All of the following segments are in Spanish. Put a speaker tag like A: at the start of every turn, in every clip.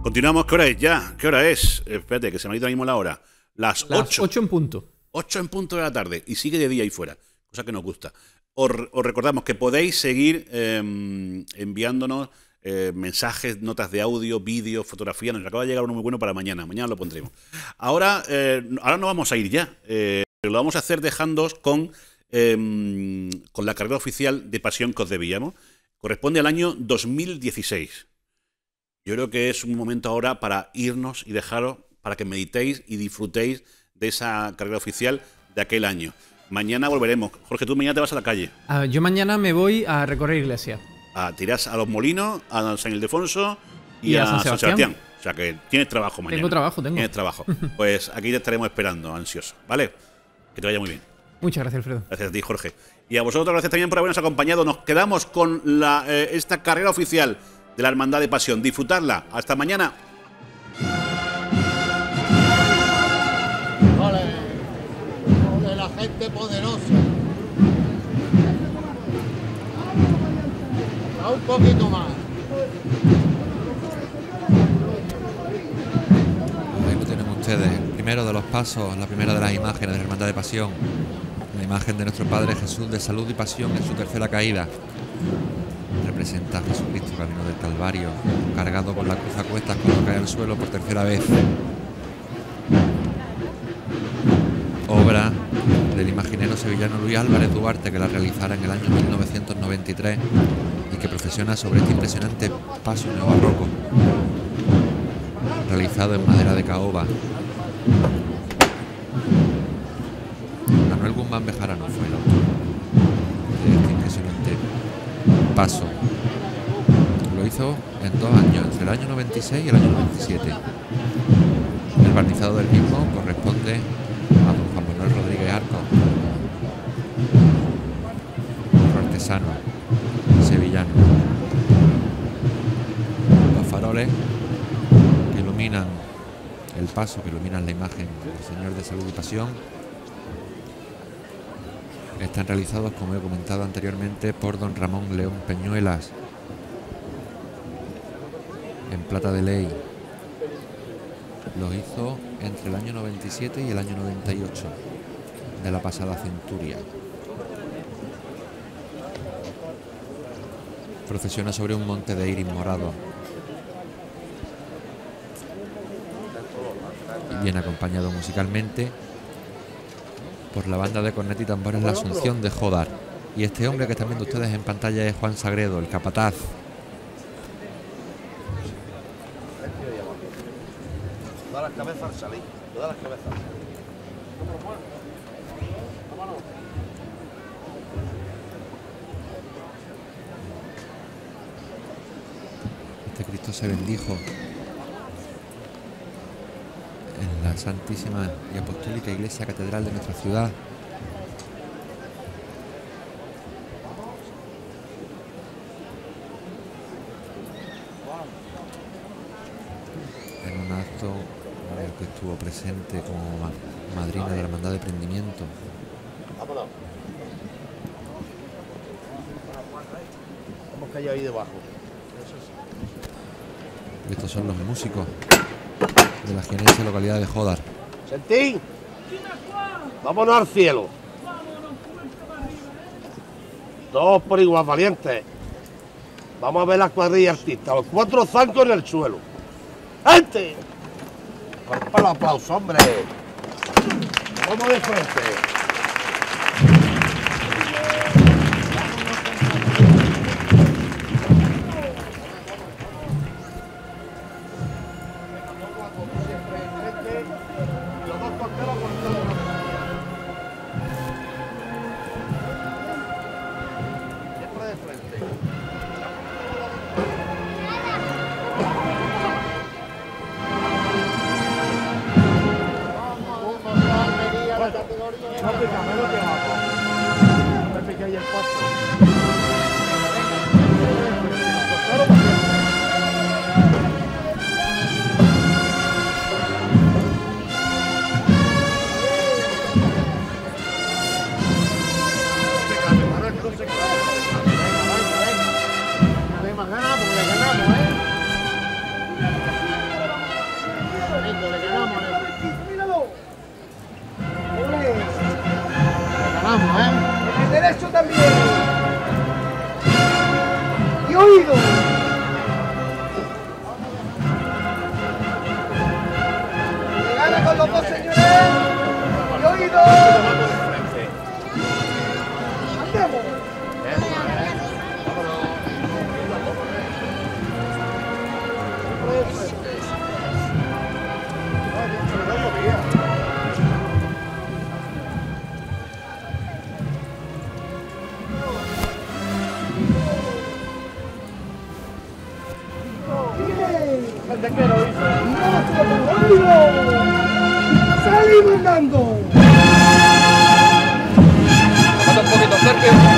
A: Continuamos, ¿qué hora es ya? ¿Qué hora es? Espérate, que se me ha ido ahora mismo la hora. Las
B: 8 en punto.
A: 8 en punto de la tarde. Y sigue de día ahí fuera, cosa que nos gusta. Os recordamos que podéis seguir enviándonos mensajes, notas de audio, vídeos, fotografías. Nos acaba de llegar uno muy bueno para mañana. Mañana lo pondremos. Ahora no vamos a ir ya. Pero lo vamos a hacer dejándoos con la carrera oficial de Pasión que os debíamos. Corresponde al año 2016. Yo creo que es un momento ahora para irnos y dejaros para que meditéis y disfrutéis de esa carrera oficial de aquel año. Mañana volveremos. Jorge, tú mañana te vas a la calle.
B: Yo mañana me voy a recorrer iglesia.
A: Tirás a Los Molinos, a San Ildefonso y a San Sebastián. O sea que tienes trabajo mañana.
B: Tengo trabajo.
A: Tienes trabajo. Pues aquí te estaremos esperando, ansioso. ¿Vale? Que te vaya muy bien.
B: Muchas gracias, Alfredo.
A: Gracias a ti, Jorge. Y a vosotros gracias también por habernos acompañado. Nos quedamos con esta carrera oficial de la Hermandad de Pasión. Disfrutarla. Hasta mañana.
C: Ole, de la gente poderosa. Da un poquito más.
D: Ahí lo tienen ustedes. El primero de los pasos, la primera de las imágenes de la Hermandad de Pasión. La imagen de nuestro Padre Jesús de salud y pasión en su tercera caída. Representa a Jesucristo camino del Calvario, cargado con la cruz a cuestas cuando cae al suelo por tercera vez. Obra del imaginero sevillano Luis Álvarez Duarte, que la realizara en el año 1993 y que profesiona sobre este impresionante paso neobarroco, realizado en madera de caoba. Manuel Guzmán Bejarano fue el autor de este impresionante paso. Lo hizo en 2 años, entre el año 96 y el año 97. El barnizado del mismo corresponde a don Juan Manuel Rodríguez Arco, otro artesano sevillano. Los faroles que iluminan el paso, que iluminan la imagen del Señor de Salud y Pasión, están realizados, como he comentado anteriormente, por don Ramón León Peñuelas, en plata de ley. Los hizo entre el año 97 y el año 98 de la pasada centuria. Procesiona sobre un monte de iris morado y viene acompañado musicalmente por la banda de cornet y tambores La Asunción de Jodar. Y este hombre que están viendo ustedes en pantalla es Juan Sagredo, el capataz.
C: Todas las cabezas al salir, todas las cabezas.
D: Este Cristo se bendijo en la Santísima y Apostólica Iglesia Catedral de nuestra ciudad. En un acto en el que estuvo presente como madrina de la Hermandad de Prendimiento.
C: Vámonos. Hemos caído ahí debajo.
D: Y estos son los músicos de la jienense localidad de Jodar.
C: Sentín, vámonos al cielo. Todos por igual, valientes. Vamos a ver las cuadrillas artistas, los 4 zancos en el suelo. ¡Gente! Para el aplauso, hombre. Vamos de frente.
E: derecho también. Y oído. Se gana con los dos, señores. Y oído. Andemos. ¡Salimos andando!
F: Falta un poquito cerca.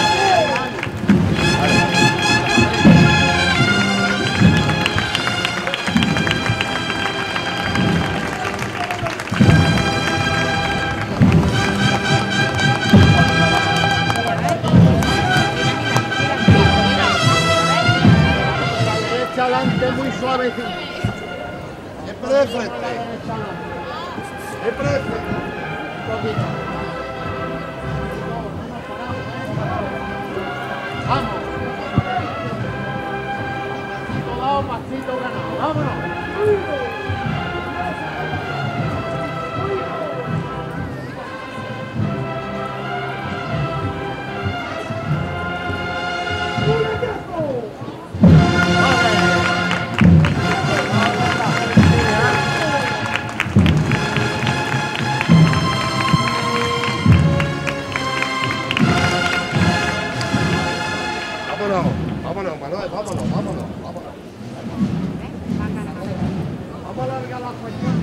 C: Adelante muy suavecito. Siempre de frente. Siempre de frente. Vamos. Pasito dado, pasito ganado. Vámonos. Vámonos, Manuel, vámonos. Vamos a alargar la cuestión.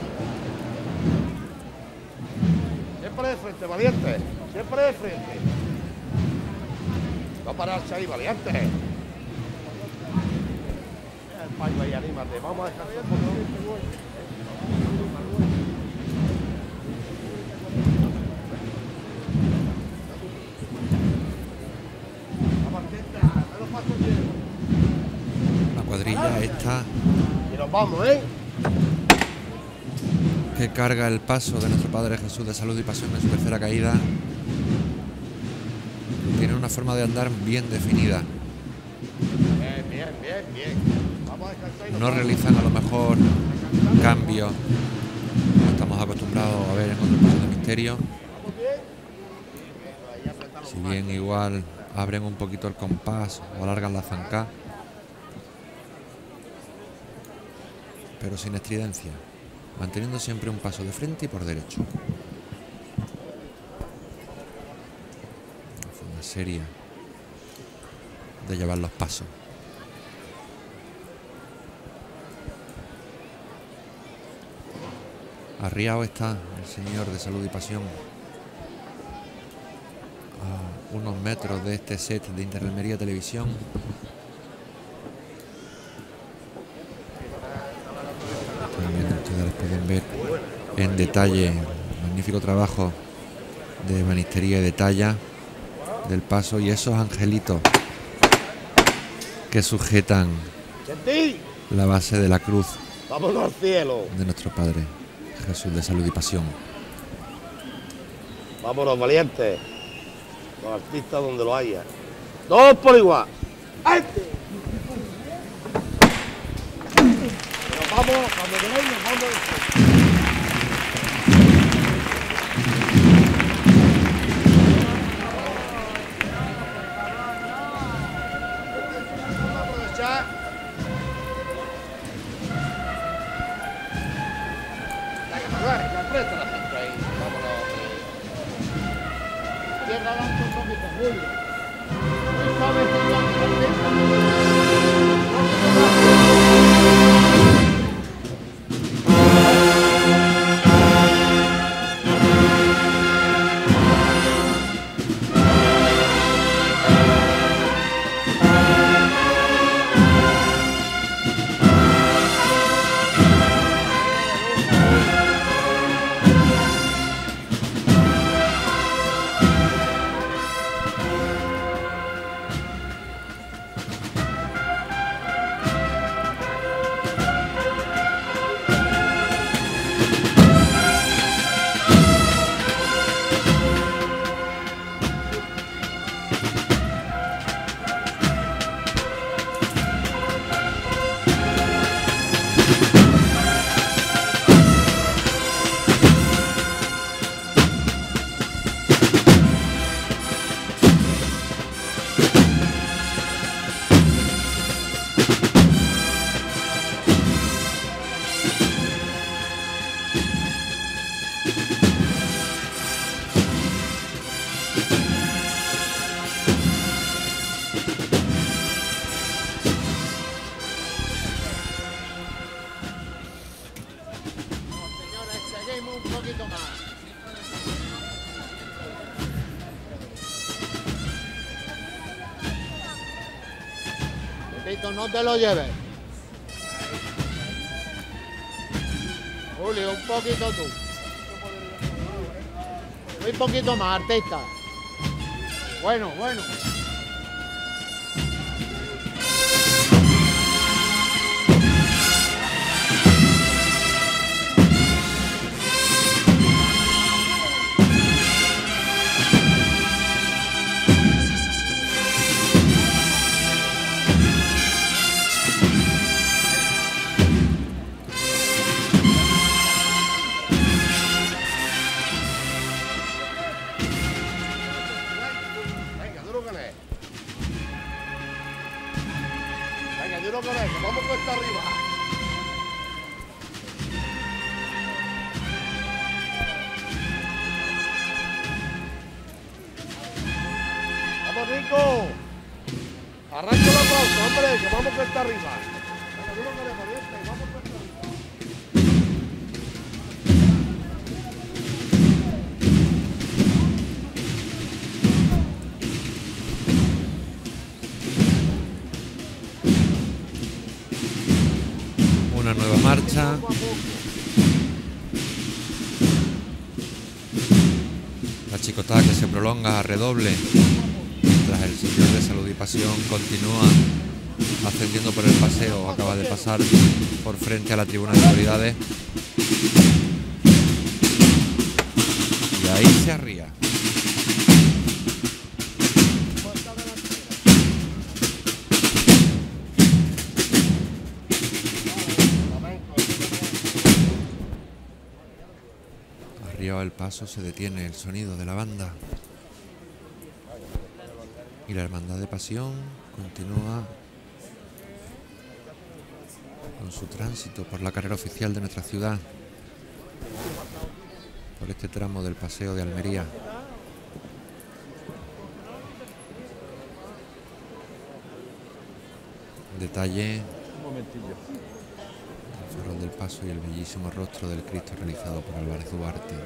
C: Siempre de frente, valiente. Siempre de frente. No pararse ahí, valiente. El payo ahí, anímate. Vamos a dejar un poco.
D: La cuadrilla esta
C: Y nos vamos, ¿eh?
D: que carga el paso de nuestro Padre Jesús de Salud y Pasión en su tercera caída tiene una forma de andar bien definida.
C: Bien. Vamos a descansar y nos
D: No
C: vamos.
D: realizan a lo mejor cambios como estamos acostumbrados a ver en otros pasos de misterio. Si bien igual abren un poquito el compás o alargan la zancá, pero sin estridencia, manteniendo siempre un paso de frente y por derecho. Una forma seria de llevar los pasos. Arriado está el Señor de Salud y Pasión a unos metros de este set de Interremería Televisión. También ustedes pueden ver en detalle el magnífico trabajo de ebanistería y de talla del paso y esos angelitos que sujetan
C: Chentí,
D: la base de la cruz
C: vámonos al cielo.
D: de nuestro Padre Jesús de Salud y Pasión.
C: Vámonos, valientes. Los artistas donde lo haya. Todos por igual. ¡Este! Nos vamos, cuando queráis nos vamos. Vamos a aprovechar. La que Manuel, la presta la gente ahí. Vámonos. Tierra adelante un poquito, Julio. Muy suavecito,
G: Carlito, no te lo lleves. Julio, un poquito tú. Muy poquito más, artista. Bueno, bueno.
C: Con eso, vamos cuesta arriba. Vamos, Rico. Arranca el aplauso, hombre, que vamos cuesta arriba. Venga, duro con eso, pariente, vamos cuesta arriba.
D: Una nueva marcha. La chicotá que se prolonga a redoble mientras el Señor de Salud y Pasión continúa ascendiendo por el paseo. Acaba de pasar por frente a la tribuna de autoridades y ahí se arría. Arriba el paso se detiene el sonido de la banda y la Hermandad de Pasión continúa con su tránsito por la carrera oficial de nuestra ciudad, por este tramo del Paseo de Almería. Detalle el farol del paso y el bellísimo rostro del Cristo realizado por Álvarez Duarte.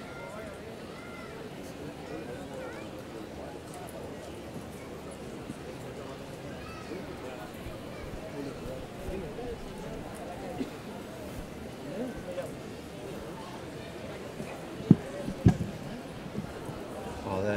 C: Joder.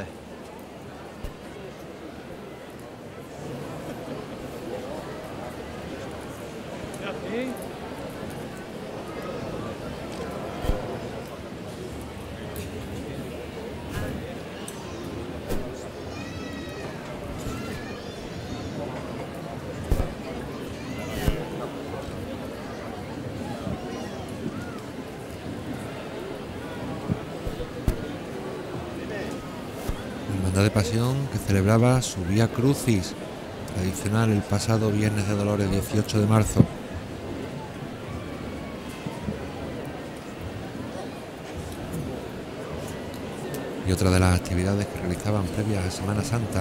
D: De Pasión que celebraba su Vía Crucis tradicional el pasado Viernes de Dolores 18 de marzo. Y otra de las actividades que realizaban previas a Semana Santa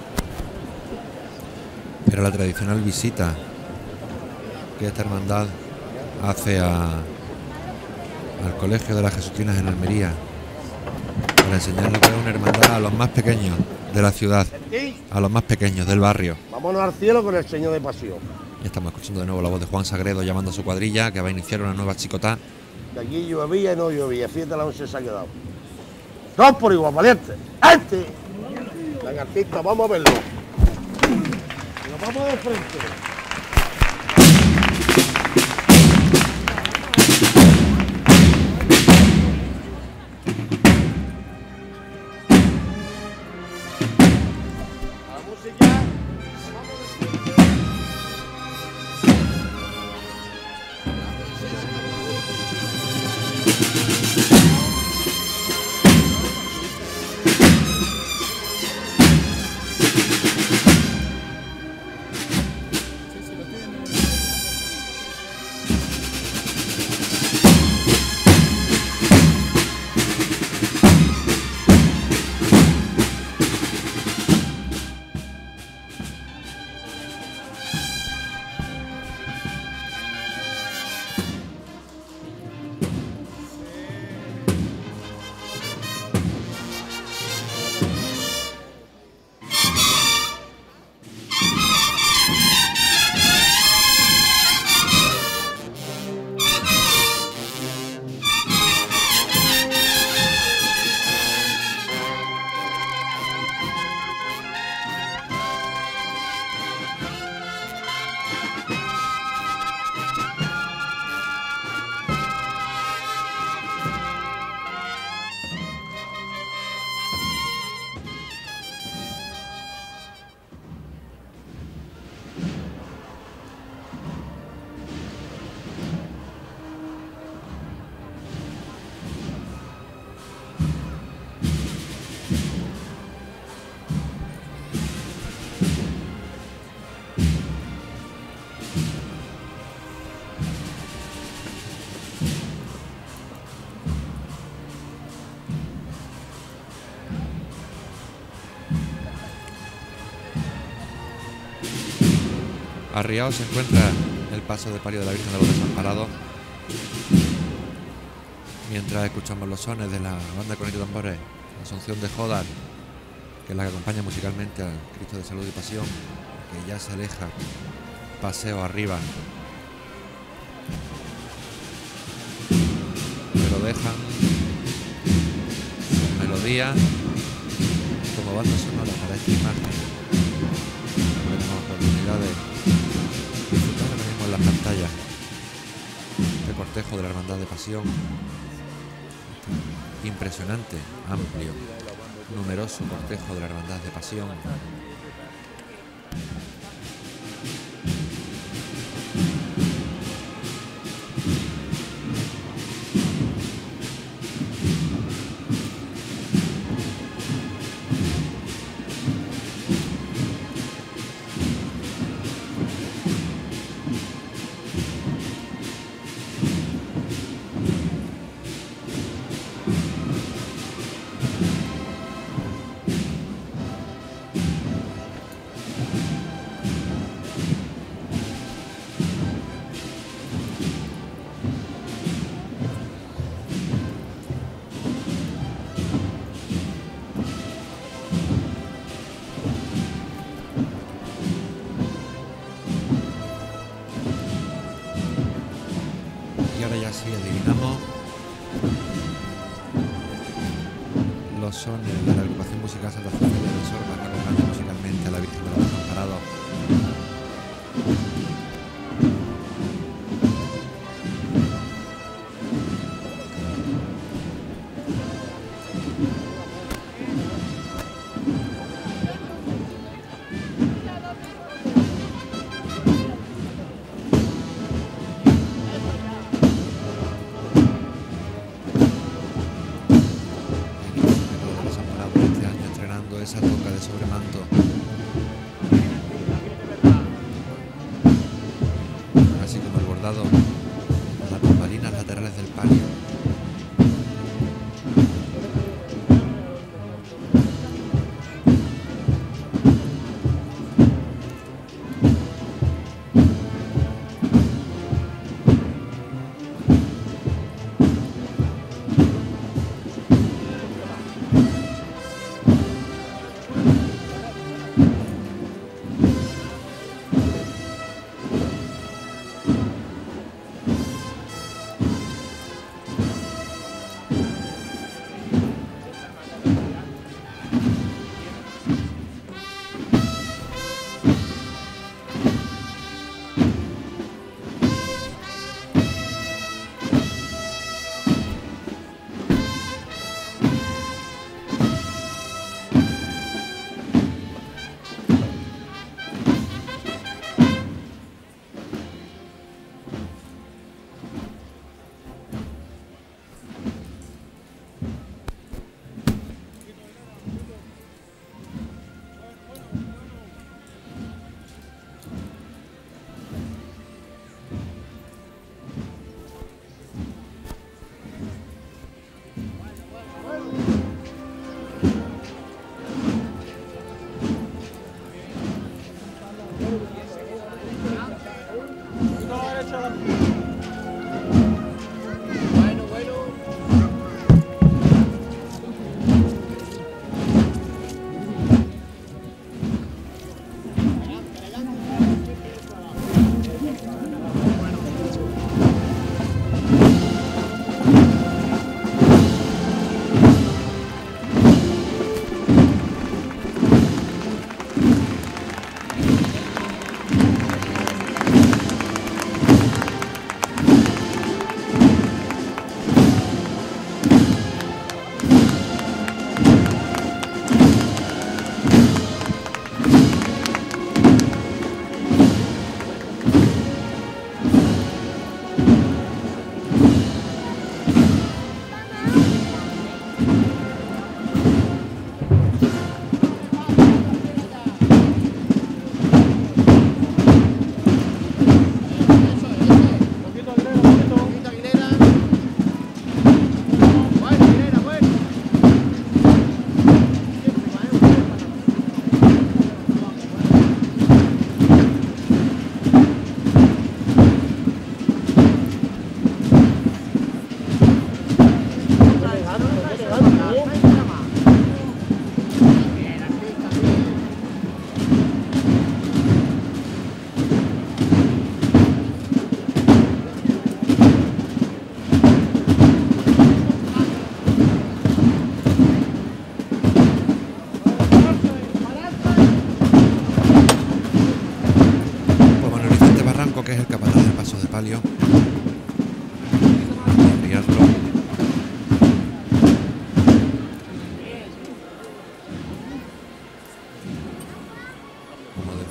D: era la tradicional visita que esta hermandad hace al Colegio de las Jesuitinas en Almería, para enseñar lo que es una hermandad a los más pequeños de la ciudad, a los más pequeños del barrio.
C: Vámonos al cielo con el Señor de Pasión.
D: Ya estamos escuchando de nuevo la voz de Juan Sagredo llamando a su cuadrilla, que va a iniciar una nueva chicotá.
C: De aquí llovía y no llovía, fíjate la 11 se ha quedado. Dos por igual, valiente. ¡Este! Venga, artista, vamos a verlo. Nos vamos de frente.
D: Arriados se encuentra el paso de palio de la Virgen de los Desamparados, mientras escuchamos los sones de la banda con y tambores, la Asunción de Jodar, que es la que acompaña musicalmente a Cristo de Salud y Pasión, que ya se aleja paseo arriba, pero dejan su melodía como banda sonora para esta imagen. Tenemos oportunidad de disfrutar ahora mismo en las pantallas este cortejo de la Hermandad de Pasión, este impresionante, amplio, numeroso cortejo de la Hermandad de Pasión. Y ahora ya sí adivinamos los sones de la agrupación musical Santa Cecilia de Sorba, que acompaña musicalmente a la Virgen de los Desamparados. Este año estrenando esa toca de sobremanto, así como el bordado, las bambalinas laterales del palio.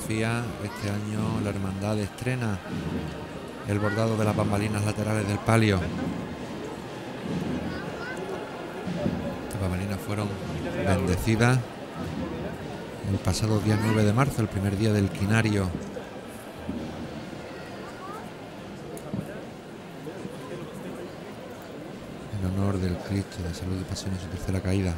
D: decía, este año la hermandad estrena el bordado de las bambalinas laterales del palio. Las bambalinas fueron bendecidas el pasado día 9 de marzo, el primer día del quinario. En honor del Cristo de Salud y Pasión en su tercera caída.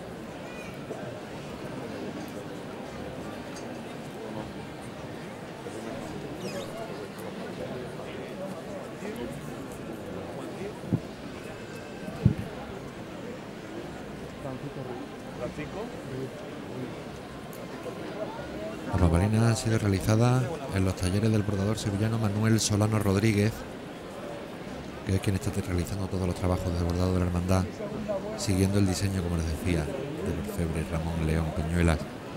D: Las bambalinas han sido realizadas en los talleres del bordador sevillano Manuel Solano Rodríguez, que es quien está realizando todos los trabajos de bordado de la hermandad, siguiendo el diseño, como les decía, del orfebre Ramón León Peñuelas.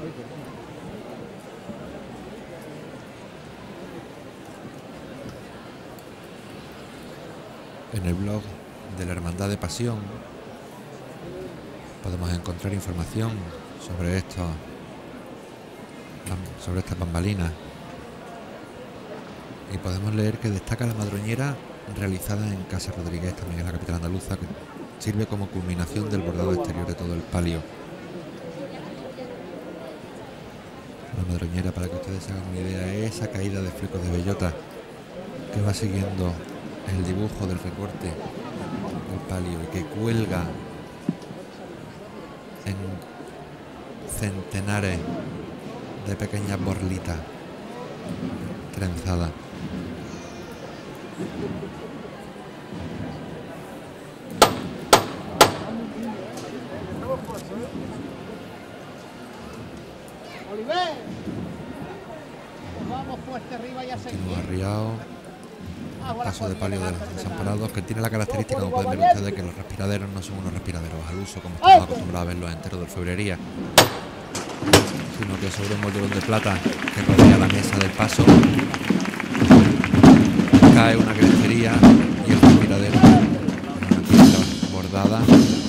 D: En el blog de la Hermandad de Pasión podemos encontrar información sobre estas bambalinas, y podemos leer que destaca la madroñera realizada en Casa Rodríguez, también en la capital andaluza, que sirve como culminación del bordado exterior de todo el palio. La madroñera, para que ustedes se hagan una idea, es esa caída de flecos de bellota que va siguiendo el dibujo del recorte del palio y que cuelga en centenares de pequeñas borlitas trenzadas.
G: Oliver, vamos fuerte arriba y a seguir.
D: Continúa arriado, paso de palio de los desamparados, que tiene la característica, como pueden ver ustedes, que los respiraderos no son unos respiraderos al uso como estamos acostumbrados a verlos enteros de orfebrería, sino que sobre un moldurón de plata que rodea la mesa del paso cae una crestería y el respiradero, una piedra bordada